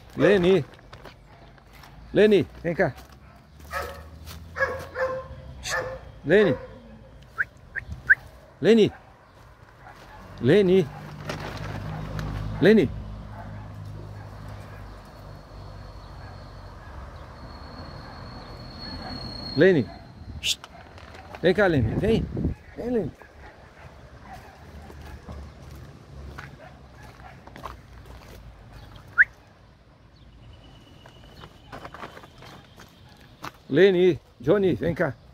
Leni. Leni, vem cá. Leni. Leni. Leni. Leni. Leni. Vem cá, Leni. Vem. Vem, Leni. Leni. Johnny, vem cá.